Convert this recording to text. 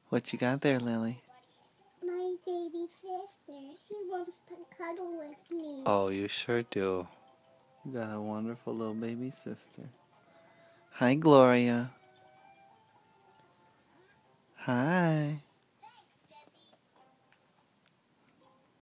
What you got there, Lily? My baby sister. She wants to cuddle with me. Oh, you sure do. You got a wonderful little baby sister. Hi, Gloria. Hi.